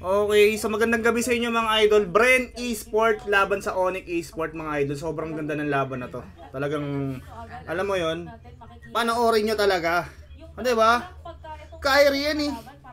Okay, so magandang gabi sa inyo mga idol. Bren Esport laban sa Onyx Esport mga idol. Sobrang ganda ng laban na to. Talagang, alam mo yon, panoorin nyo talaga. Ano ba? Kyrie yan eh.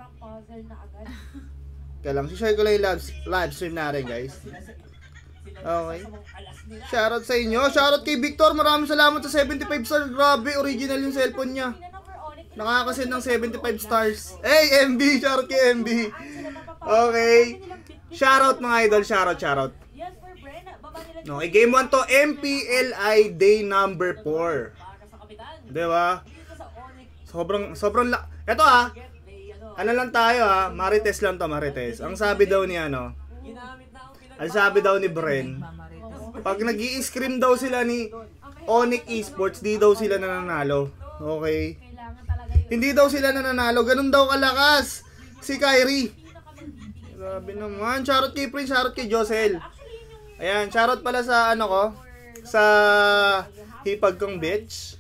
Kaya lang, share ko lang yung live stream natin guys. Okay. Shoutout sa inyo. Shoutout kay Victor. Maraming salamat sa 75 stars. Grabe, original yung cellphone niya. Nakakasend ng 75 stars. Hey, MB! Shoutout kay MB. Okay. Shoutout mga idol. Shoutout. Okay, game 1 to. MPLI day number 4. Diba? Sobrang Ito ano lang tayo Marites lang to, Marites. Ang sabi daw ni ang sabi daw ni Bren, pag nag-i-scream daw sila ni Onyx Esports, di daw sila nananalo. Okay? Hindi daw sila nananalo. Ganun daw kalakas si Kyrie. Grabe naman. Shoutout kay Prince, shoutout kay Josel. Ayan, shoutout pala sa sa hipag kong bitch.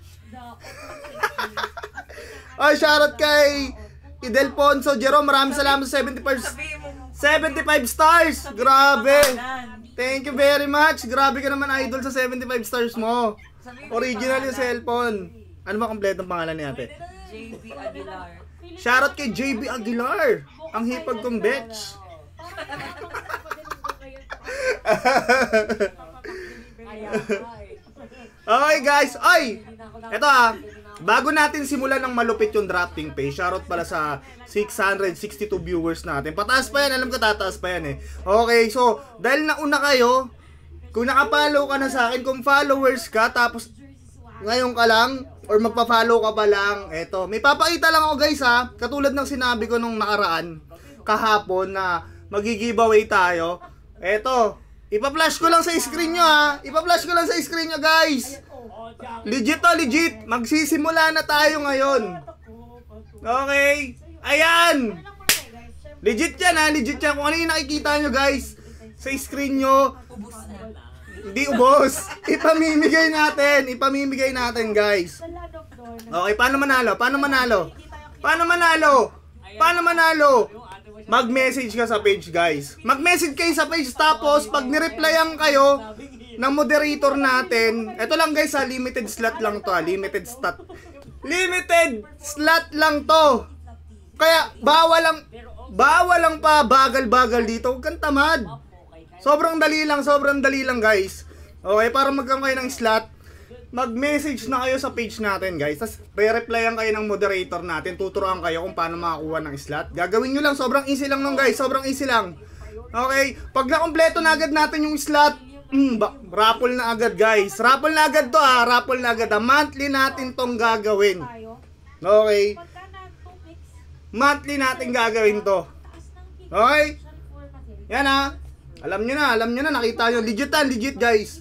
Ay, shoutout kay Idelfonso Jerome. Maraming salamat sa 75 stars. Grabe. Thank you very much. Grabe ka naman idol sa 75 stars mo. Original yung cellphone. Ano ba kompletong pangalan ni ate? JB Aguilar. Shoutout kay JB Aguilar. Ang hipag kong bitch. Okay guys, ay! Ito bago natin simulan ng malupit yung drafting page, shoutout pala sa 662 viewers natin. Pataas pa yan, alam ko tataas pa yan eh. Okay, so dahil nauna kayo, kung nakapollow ka na sa akin, kung followers ka, tapos ngayon ka lang, or magpa-follow ka pa lang, eto, may papakita lang ako guys katulad ng sinabi ko nung nakaraan, kahapon na magi-giveaway tayo. Eto, ipa-flash ko lang sa screen nyo ipa-flash ko lang sa screen nyo guys. Legit legit. Magsisimula na tayo ngayon. Okay. Ayan. Legit yan legit yan. Kung ano yung nakikita nyo guys sa screen nyo, hindi ubos. Ipamimigay natin guys. Okay, paano manalo? Mag-message ka sa page guys. Mag-message kayo sa page, tapos pag nireplyan kayo ng moderator natin, ito lang guys limited slot lang to, limited slot lang to. Kaya bawal lang pa bagal dito. Huwag kang tamad. Sobrang dali lang guys. Okay, para magkaroon kayo ng slot, mag-message na kayo sa page natin guys. Tapos re-replyan kayo ng moderator natin. Tuturuan kayo kung paano makakuha ng slot. Gagawin nyo lang. Sobrang easy lang nun guys. Sobrang easy lang. Okay. Pag nakompleto na agad natin yung slot, raffle na agad guys. Raffle na agad to Raffle na agad. Monthly natin tong gagawin. Okay. Monthly natin gagawin to. Okay. Yan Alam nyo na. Nakita nyo. Legit guys.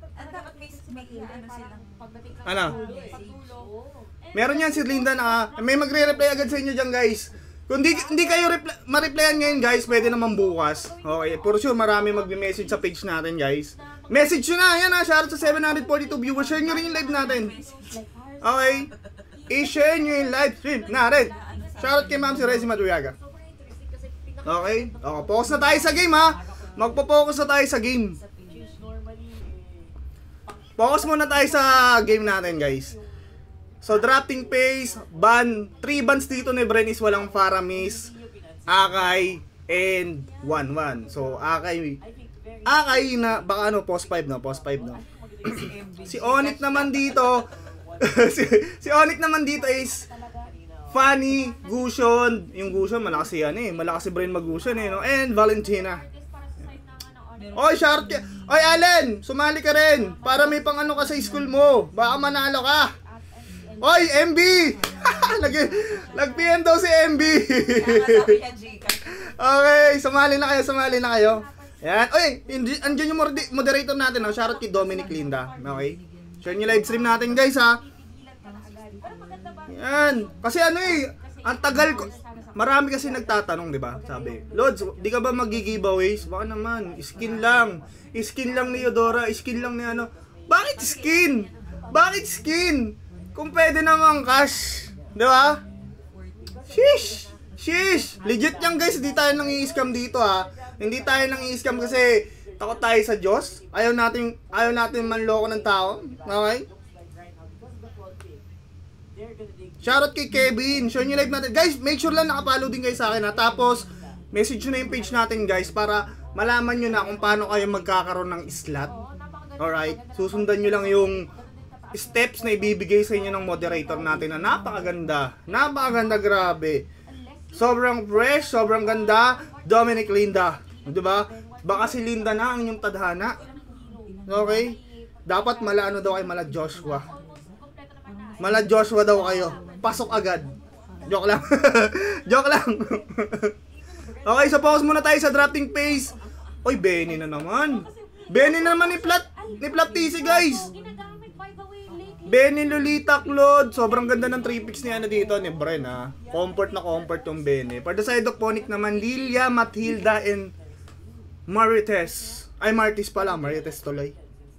Ano? Meron yan si Linda may magre-reply agad sa inyo dyan guys. Kung hindi kayo ma-replyan ngayon guys, pwede naman bukas. Okay, for sure marami magme-message sa page natin guys. Message nyo na, yan shoutout sa 742 viewers. Share nyo rin yung live natin. Okay, i-share nyo yung live stream natin. Shoutout kay Ma'am si Rezi Madriaga. Okay, focus na tayo sa game Magpo-focus na tayo sa game. Focus muna tayo sa game natin guys. So drafting pace, 3 bans dito ni Bren is walang Faramis, Akay, and 1-1. So Akay na baka post 5 no. Si Onyx naman dito si Onyx naman dito is Fanny, Gusion. Yung Gusion malakas yan malakas si Bren mag-Gusion no, and Valentina. Oy, shoutout ka. Oy, Allen, sumali ka rin para may pang ka sa school mo. Baka manalo ka. Oy, MB! Nag-PM daw si MB. Okay, sumali na kayo. Yan. Oy, andyan yung moderator natin Shoutout kay Dominic Linda. Okay? Share nyo live stream natin guys Yan. Kasi ang tagal ko. Marami kasi nagtatanong, di ba? Sabi, Lods, di ka ba mag-giveaways? Baka naman, skin lang. Skin lang ni Eudora, skin lang ni Bakit skin? Kung pwede naman cash, di ba? Sheesh! Sheesh! Legit yan guys, hindi tayo nang i-scam dito ha. Hindi tayo nang i-scam kasi takot tayo sa Diyos. Ayaw natin manloko ng tao. Okay? Shoutout kay Kevin. Show nyo live natin. Guys, make sure lang nakapollow din kayo sa akin ha. Tapos, message nyo na yung page natin guys para malaman nyo na kung paano kayo magkakaroon ng slot. Alright? Susundan nyo lang yung steps na ibibigay sa inyo ng moderator natin na napakaganda. Napakaganda, grabe. Sobrang fresh, sobrang ganda. Dominic Linda. Diba? Baka si Linda na ang inyong tadhana. Okay? Dapat mala ano daw kayo, mala Joshua. Mala Joshua daw kayo. Pasok agad. Joke lang. Joke lang. Okay, so pause muna tayo sa drafting phase. Oy, Benny na naman. Benny na naman ni Plat TC guys. Benny Lolita Claude. Sobrang ganda ng 3 picks ni ano dito ni Bren ha. Comfort na comfort tong Benny. For the side of Ponic naman, Lilia, Mathilda, and Marites. Ay, Martis pala. Marites tuloy.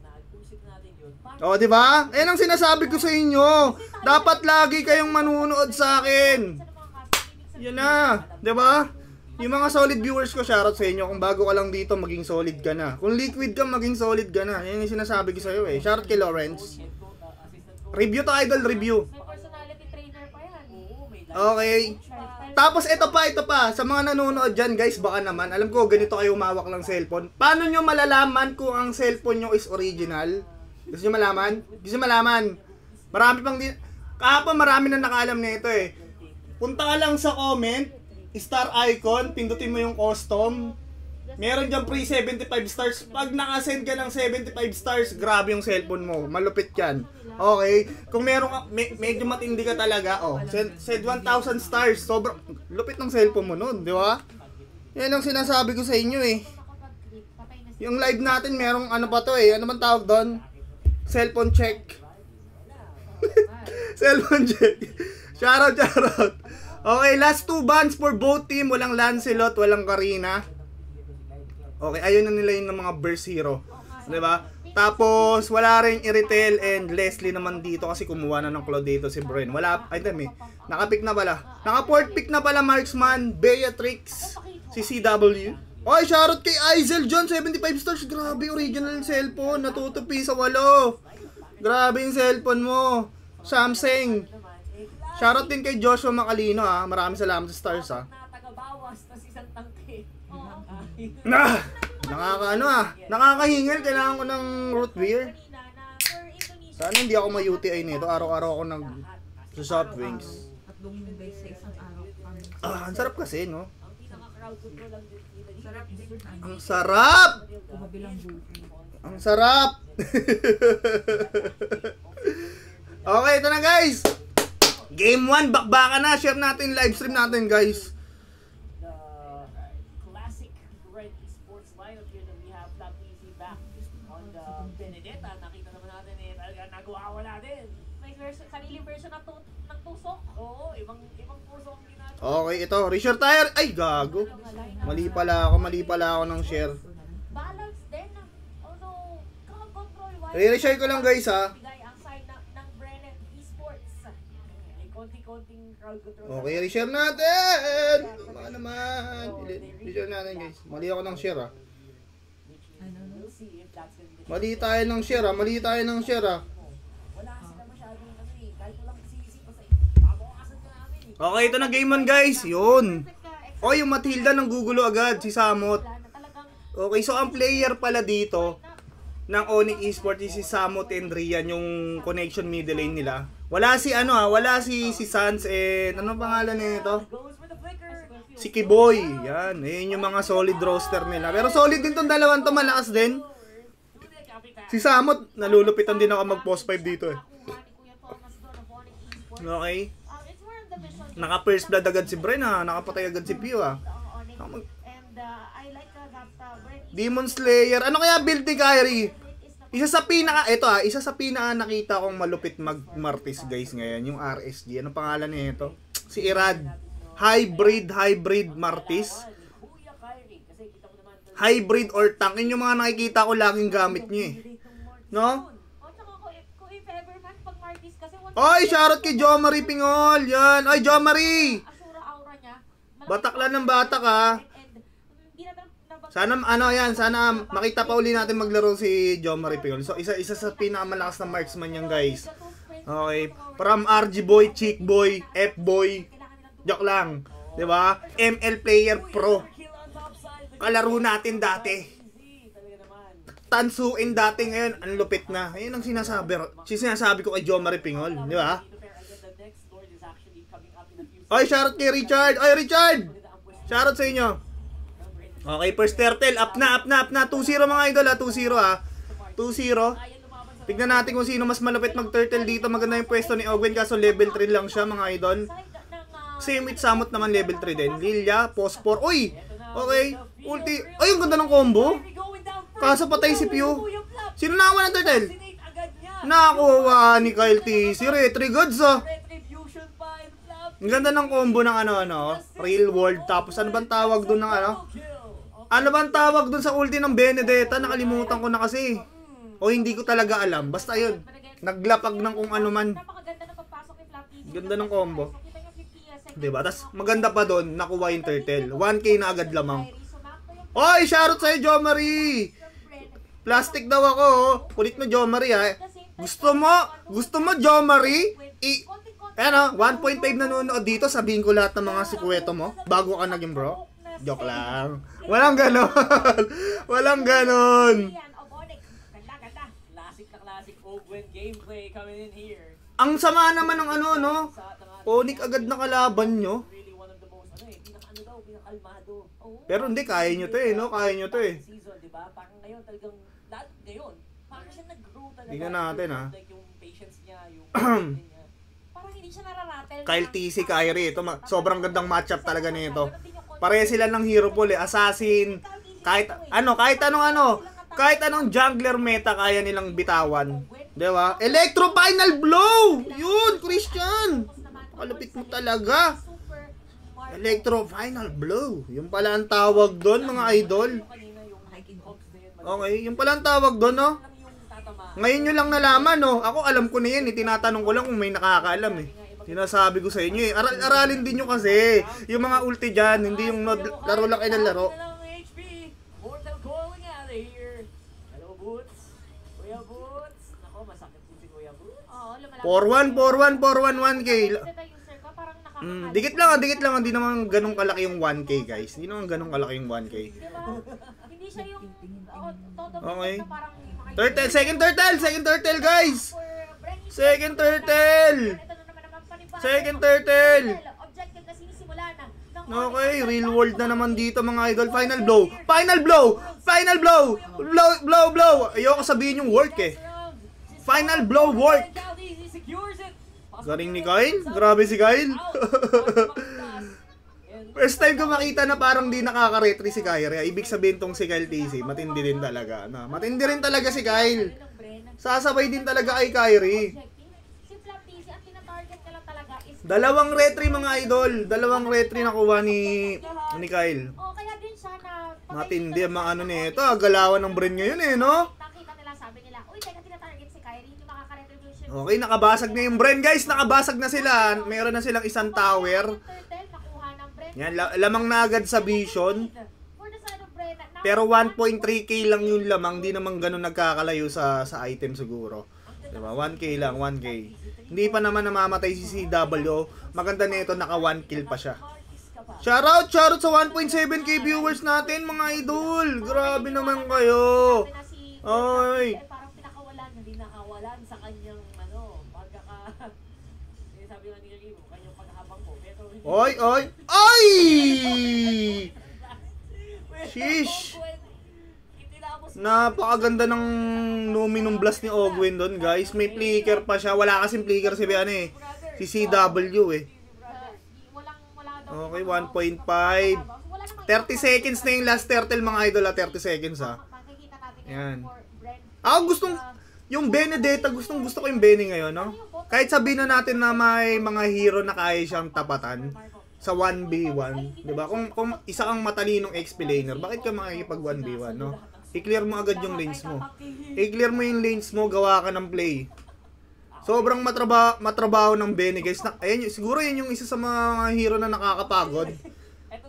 O, di ba? Ayan ang sinasabi ko sa inyo. Dapat lagi kayong manunood sa akin. Yan na. Di ba? Yung mga solid viewers ko, shoutout sa inyo. Kung bago ka lang dito, maging solid ka na. Kung liquid ka, maging solid ka na. Yan yung sinasabi ko sa iyo eh. Shoutout kay Lawrence. Review to idol, review. Personality trainer pa yan. Okay. Tapos ito pa. Sa mga nanonood dyan guys, baka naman. Alam ko, ganito kayo umawak ng cellphone. Paano nyo malalaman kung ang cellphone nyo is original? Gusto nyo malaman? Gusto nyo malaman? Marami pang din. Kahapon marami na nakaalam na ito eh. Punta ka lang sa comment, star icon, pindutin mo yung custom. Meron dyan free 75 stars. Pag nakasend ka ng 75 stars, grabe yung cellphone mo. Malupit yan. Okay? Kung meron ka, medyo matindi ka talaga, oh, send 1,000 stars. Sobrang lupit ng cellphone mo nun, di ba? Yan ang sinasabi ko sa inyo eh. Yung live natin, merong ano pa to eh. Ano man tawag doon? Cellphone check. Cellphone check. Shoutout. Okay, last 2 bans for both team. Walang Lancelot, walang Karina. Okay, ayun na nila yung mga burst hero. Diba? Tapos, wala rin Iritel and Leslie naman dito kasi kumuha na ng Claude dito si Bren. Wala, ay dami. Naka-pick na pala. Naka-port pick na pala Marksman, Beatrix, si CW. Oy, shoutout kay Aizel John, 75 stars. Grabe, original cellphone. Natutupi sa 8. Grabe yung cellphone mo. Samsung. Shoutout din kay Joshua Macalino ha. Maraming salamat sa stars ha. Nakakahingal. Kailangan ko ng root beer. Sana hindi ako ma-UTI nito. Araw-araw ako nag sa soft wings. Ang sarap kasi, no? Ang sarap! Ang sarap! Okay, ito na guys! Game 1, bakbaka na. Share natin live stream natin guys. Classic Red Esports lineup here that we have that easy back on the Benedetta. Nakita naman natin eh, talaga nagawa natin. May sariling version ng tusok. Oo, ibang puso ang ginagawa. Okay, ito. Reshare tayo. Ay, gago. Mali pala ako ng share. Balance din. Although, crowd control wise. Reshare ko lang guys ha. Bigay ang side ng Brennan Esports. May konti-konting crowd control. Okay, reshare natin. Tama naman. Reshare natin guys. Mali ako ng share ha. We'll see if that's gonna be. Mali tayo ng share ha. Wala sila masyadong ano eh. Kahit walang sisi pa sa babawasan ka namin eh. Okay, ito na game 1 guys. Yun. O, yung Mathilda ng gugulo agad. Si Samot. Okay, so ang player pala dito ng Onyx Esports is si Samot and Rian, yung connection middle lane nila. Wala si ano wala si Sans and ano pangalan nito? Goes for the flicker. Si Kiboy. Yan, ayun yung mga solid roster nila. Pero solid din tong dalawang to, malakas din. Si Samot, nalulupitan din ako mag post 5 dito eh. Okay. Naka first blood agad si Bren ha, nakapatay agad si Pio ha. And I like that Demon Slayer. Ano kaya build ni Kyrie? Isa sa pinaka nakita kong malupit mag-Martis guys ngayon, yung RSG. Ano pangalan nito? Si Irad. Hybrid Martis. Hybrid or tank. Yun yung mga nakikita ko laging gamit niyo eh. No? Kung if ever man pag Martis kasi Oy, shoutout kay Jo Marie Pingol. Yan. Oy, Jo Marie. Asura aura niya, Batak lang ng batak ha. Sana sana makita pa uli natin maglaro si Jomari Pingol. So isa sa pinakamalakas na marksman yan, guys. Okay, from RG boy, chick boy, F boy. Joke lang, 'di ba? ML player pro. Kalaro natin dati. Tansuin dati, ngayon ang lupit na. Ayun ang sinasabi ko kay Jomari Pingol, 'di ba? Oy, shoutout kay Richard. Oy, Richard. Shoutout sa inyo. Okay, first turtle, up na. 2-0 mga idol ha, 2-0 ha. 2-0. Tignan natin kung sino mas malupit mag-turtle dito. Maganda yung pwesto ni Ogwen, kaso level 3 lang siya mga idol. Same with Samot naman, level 3 din. Lilia, Phosphor. Uy! Okay, ulti. Ay, ang ganda ng combo. Kaso patay si Pew. Sino nakawa ng turtle? Nakuha ni Kyle T. Si Retry Gods ah. Ang ganda ng combo ng Real World. Tapos ano bang tawag dun ng Ano bang tawag dun sa ulti ng Benedetta? Nakalimutan ko na kasi. O hindi ko talaga alam. Basta yun. Naglapag ng kung ano man. Ganda ng combo. Diba? Tas maganda pa dun, nakuha yung turtle. 1K na agad lamang. Oy, shoutout sa'yo, Jomari! Plastic daw ako, oh. Kulit mo, Jomari, ha. Gusto mo, Jomari? Ayan, 1.5 nanonood dito. Sabihin ko lahat ng mga sikweto mo bago ka naging bro. Joke lang. Walang ganon. Walang ganon. Classic na classic Ogwen gameplay coming in here. Ang sama naman ng Onyx agad na kalaban nyo. Really one of the most pinaka-kalmado. Pero hindi, kaya nyo to eh, no? Kaya nyo to eh. Season, di ba? Parang ngayon talagang lahat ngayon. Parang siya nag-grow talaga. Tingnan natin ha. Like yung patience niya, yung niya. Parang hindi siya nararatel. Kyle TC, Kyrie. Ito, sobrang gandang matchup talaga nito. Pareha sila ng hero pool eh. Assassin. Kahit anong jungler meta kaya nilang bitawan. Diba? Electro Final Blow! Yun, Christian! Kalupit mo talaga. Electro Final Blow. Yung pala ang tawag doon, mga idol. Okay, yung pala ang tawag doon, no? Ngayon nyo lang nalaman, no? Ako alam ko na yan, tinatanong ko lang kung may nakakaalam eh. Sinasabi ko sa inyo eh. Aralin din nyo kasi. Yung mga ulti dyan, hindi yung laro lang kayo ng laro. Mortal calling out of here. Hello, Boots. Kuya Boots. Nako, masakit po si Kuya Boots. 4-1, 1K. Dikit lang. Hindi naman ganun kalaki yung 1K, guys. Hindi naman ganun kalaki yung 1K. Hindi siya yung Okay. Turtle, second turtle, guys. Second turtle. Okay, real world na naman dito mga idol. Final blow. Blow. Ayoko sabihin yung work eh. Final blow work. Galing ni Kyle. Grabe si Kyle. First time ko makita na parang di nakaka-retry si Kyrie. Ibig sabihin tong si Kyle TC, matindi din talaga. Matindi rin talaga si Kyle. Sasabay din talaga kay Kyrie. Dalawang retry mga idol. Dalawang retry nakuha ni Kyle. Kaya din siya na Matindi ang mga nito. Galawan ng brain ngayon eh, no? nakita nila, sabi nila, uy, teka, tina-target si Kyrie, hindi makaka-retribution. Okay, nakabasag na yung brain, guys. Nakabasag na sila. Meron na silang isang tower. Yan, lamang na agad sa vision. Pero 1.3k lang yung lamang. Di naman ganun nagkakalayo sa item siguro. Diba? 1k lang, 1k. Hindi pa naman namamatay si CW. Maganda nito, naka 1 kill pa siya. Shoutout sa 1.7k viewers natin, mga idol. Grabe naman kayo. Oy. Parang hindi nakawalan sa kanyang pagkaka... Sabi nga ni Limo, kanyang paghabang ko. Oy! Sheesh! Napakaganda ng luminong blast ni Ogwen doon, guys. May flicker pa siya. Wala kasing flicker si si CW eh. Okay, 1.5. 30 seconds na yung last turtle, mga idol. 30 seconds ha. Yan. Yung Benedetta, gusto ko yung Bene ngayon, no? Kahit sabihin na natin na may mga hero na kaya siyang tapatan sa 1v1, 'di ba? Kung isa kang matalinong XP laner, bakit ka makikipag 1v1, no? I-clear mo agad yung lanes mo. I-clear mo yung lanes mo, gawa ka ng play. Sobrang matrabaho ng Bene, guys. Ayun, siguro yun yung isa sa mga hero na nakakapagod.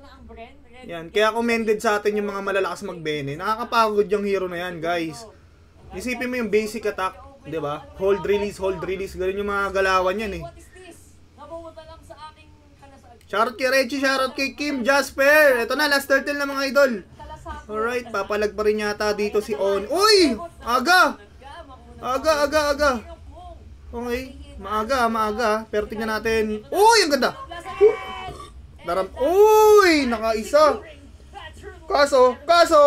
Yan, kaya commended sa atin yung mga malalakas magbene. Nakakapagod yung hero na yan, guys. Isipin mo yung basic attack, 'di ba? Hold release, ganun yung mga galawan yan eh. What is this? Nabumunta lang sa aking kalasag. Shoutout kay Reggie, shoutout kay Kim, Jasper. Ito na, last turtle na mga idol. Alright, papalag pa rin yata dito si On. Uy! Aga! Okay, maaga. Pero tingnan natin. Uy, ang ganda! Uy, nakaisa. Kaso,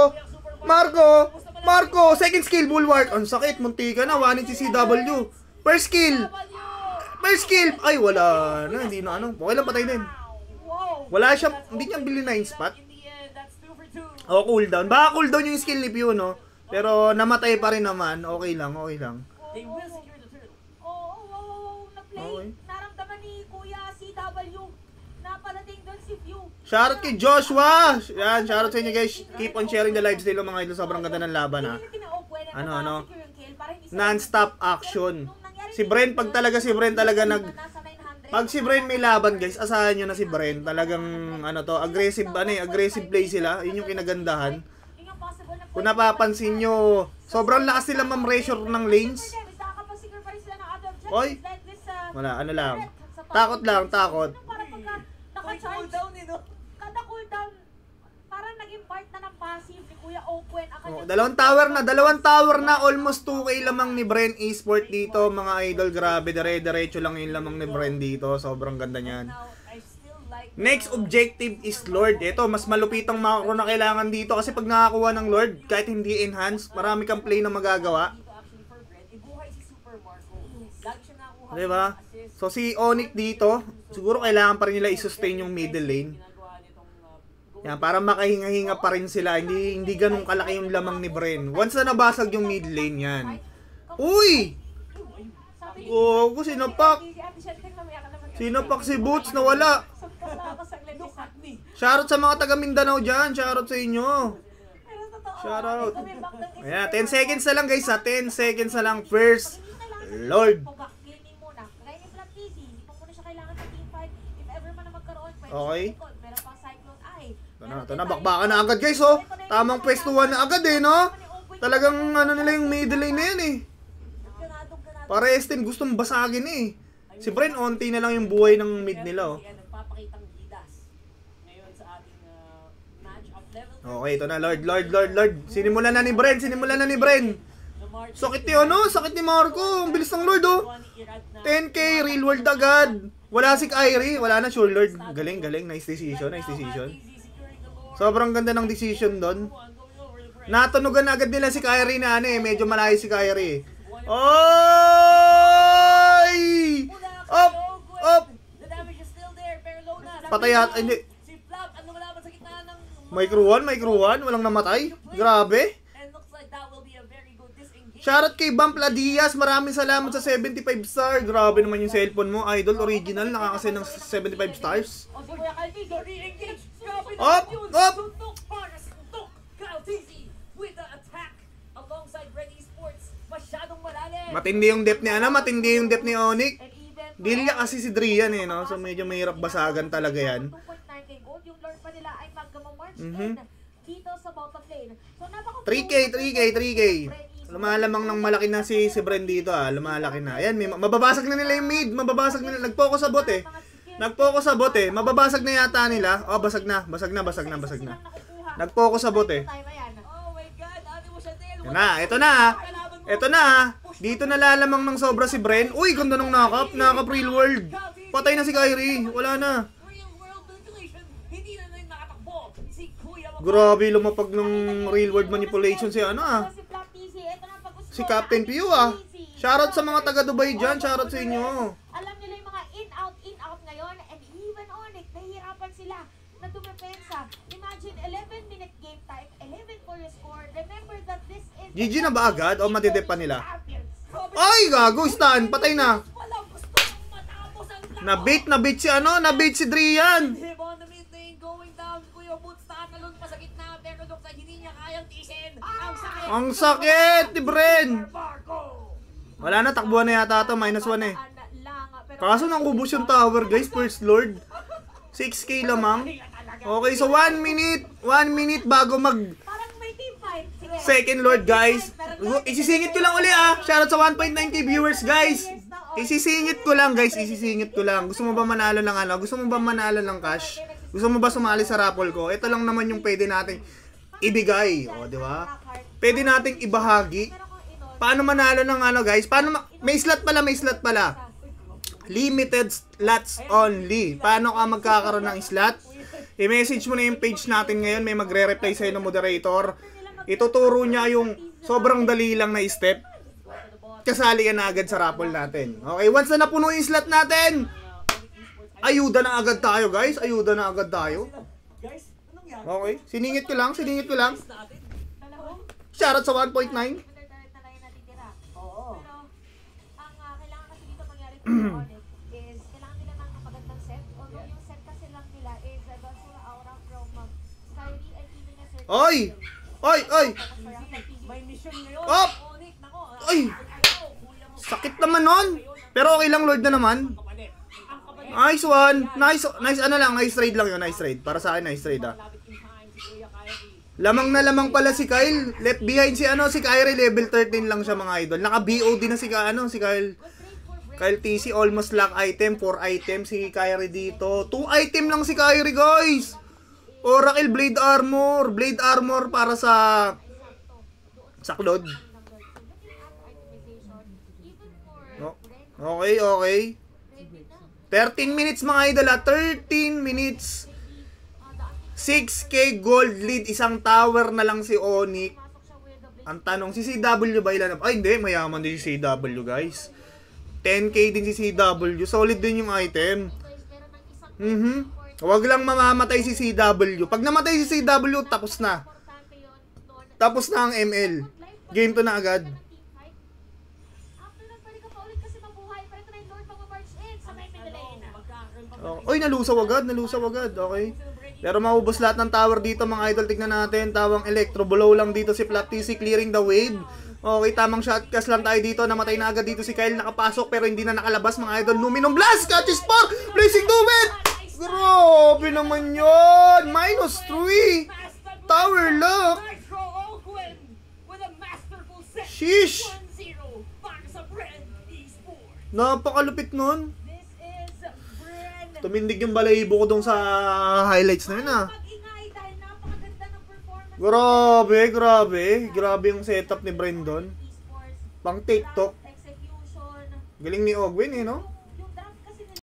Marco, second skill, bulwark. Ang sakit, muntika na, 1 si CW. First skill. Ay, wala na, hindi na ano. Okay lang, patay din. Wala siya, hindi niya bilhin na spot. O, cooldown. Baka cooldown yung skill ni Pew, no? Pero namatay pa rin naman. Okay lang. They will secure the turtle. Na-play. Okay. Naramdaman ni Kuya CW na palating doon si View. Shoutout kay Joshua! Yan, shoutout sa inyo guys. Keep on sharing the live still mga idol. Sobrang ganda ng laban ha. Ano? Non-stop action. Si Brent, pag si Brent talaga pag si Brent may laban guys, asahan nyo na si Brent. Talagang aggressive play sila. Yun yung kinagandahan. Kung napapansin nyo, sobrang lakas nila ma-pressure ng lanes. Oy! Wala, ano lang. Takot. Cooldown eh, no? Kada cooldown, parang naging part na ng passive ni Kuya Owen. Dalawang tower na, almost 2k lamang ni Bren Esport dito mga idol. Grabe, dire-diretso lang yung lamang ni Bren dito. Sobrang ganda niyan. Next objective is Lord. Ito, mas malupitang macro na kailangan dito kasi pag nakakuha ng Lord, kahit hindi enhanced, marami kang play na magagawa. Diba? So si Onyx dito, siguro kailangan pa rin nila i-sustain yung middle lane. Yan, para makahinga-hinga pa rin sila. Hindi ganun kalaki yung lamang ni Bren. Once na nabasag yung middle lane yan. Uy! Oh, sinapak si Boots na wala. Shoutout sa mga taga Mindanao dyan. Shoutout sa inyo. Shoutout. Ayan, 10 seconds na lang guys ha. 10 seconds na lang. First Lord. Okay. Ito na, bakbakan na agad guys oh. Tamang pwestuhan na agad eh no. Talagang nila yung middle lane na yan eh. Para Estin gustong basagin eh. Si Bren onti na lang yung buhay ng mid nila oh. Okay, ito na Lord. Sinimulan na ni Bren. Sakit ni Marco. Ang bilis ng Lord oh. 10k real world agad. Wala si Kyrie, wala na sure Lord. Galing. Nice decision. Sobrang ganda ng decision doon. Natunugan na agad nila si Kyrie na medyo malayo si Kyrie. Oy! Up! Patay at hindi. May crew 1, walang namatay. Grabe. Shoutout kay Bump Ladias, maraming salamat sa 75 star. Grabe naman yung cellphone mo, idol original, nakakasend ng 75 stars. Up! Matindi yung depth ni Onyx. Deal niya kasi si Drian eh, no? So medyo mahirap basagan talaga yan. 2.9k gold, yung Lord pa nila ay magmammarch dito sa bottom lane. So 3k. Lumalamang ng malaki na si Bren dito lumalaki na. Ayan, mababasag na nila yung mid, nag-focus sa bot eh. Mababasag na yata nila. Oh, basag na. Nag-focus sa bot eh. Oh my God, ate mo siya din. Ito na. Dito nalalamang ng sobra si Bren. Uy, ganda ng nakap real world. Patay na si Kyrie, wala na. Grabe, lumapag ng real world manipulation si si Captain Pew Shoutout sa mga taga Dubai dyan, shoutout sa inyo. Alam nila yung mga in-out ngayon, and even Onyx, nahihirapan sila na dumepensa. Imagine, 11-minute game time, 11 for your score. Remember that this is... GG na ba agad o madidep pa nila? Ay, gago, stun, patay na. Nabait si Drian. Ang sakit ni Bren. Wala na, takbuhan na yata ito, -1 eh. Kaso nang ubos yung tower guys, first Lord. 6k lamang. Okay, so 1 minute bago mag Parang may team fight. Sige. second Lord, guys. Isisingit ko lang uli Shoutout sa 1.9k viewers, guys. Isisingit ko lang, guys. Isisingit ko lang. Gusto mo ba manalo ng ano? Gusto mo ba manalo ng cash? Gusto mo ba sumali sa raffle ko? Ito lang naman yung pwede nating ibigay. O, di ba? Pwede nating ibahagi. Paano manalo ng ano, guys? May slot pala. Limited slots only. Paano ka magkakaroon ng slot? I-message mo na yung page natin ngayon. May magre-reply sa'yo ng moderator. Ituturo niya yung sobrang dali lang na step. Kasali ka na agad sa raffle natin. Okay, once na napuno yung slot natin, ayuda na agad tayo, guys. Ayuda na agad tayo. Okay, siningit ko lang. Shoutout sa 1.9. Oo. Pero, ang kailangan kasi dito mangyari for Onyx is kailangan nila ng magandang set. Although yung set kasi lang nila is Basura Aura from Kyrie and even a certain... Oy! May mission ngayon. Op! Onyx, nako. Oy! Sakit naman nun. Pero okay lang, Lord na naman. Kapalit. Ang kapalit. Nice one. Nice ano lang. Nice trade lang yun. Nice trade. Para sa akin, nice trade Malapit in time si Kuya Kyrie. Lamang na lamang pala si Kyle. Left behind si Kyrie. Level 13 lang siya, mga idol. Naka-BOD na si Kyle. Kyle TC. Almost lock item. 4 item si Kyrie dito. 2 item lang si Kyrie, guys. Oracle Blade Armor. Blade Armor para sa Claude. Okay. 13 minutes, mga idol. 13 minutes. 6k gold lead. Isang tower na lang si Onyx. Ang tanong, si CW ba ilan? Ay, hindi. Mayaman din si CW, guys. 10k din si CW. Solid din yung item. Huwag lang mamamatay si CW. Pag namatay si CW, tapos na. Tapos na ang ML. Game to na agad. After nun, pwede ka pa ulit kasi mabuhay. Pero ito na yung Lord mag-march in sa may middle lane. Oy, nalusaw agad. Okay. Pero maubos lahat ng tower dito, mga idol. Tignan natin. Tawang Electro. Below lang dito si Flat TC clearing the wave. Okay, tamang shotcast lang tayo dito. Namatay na agad dito si Kyle. Nakapasok pero hindi na nakalabas, mga idol. Luminum Blast! Catches 4! Blazing to it! Grabe naman yun! -3! Tower lock! Nitro Oakland with a masterful set. Sheesh! 1-0 para sa Brand Esports. Napakalupit nun. This is Brand. Tumindig yung balahibo ko dong sa highlights na yun, Mag-ingay dahil napakaganda ng performance. Grabe yung setup ni Brandon. Esports. Pang TikTok. Execution. Galing ni Ogwin no?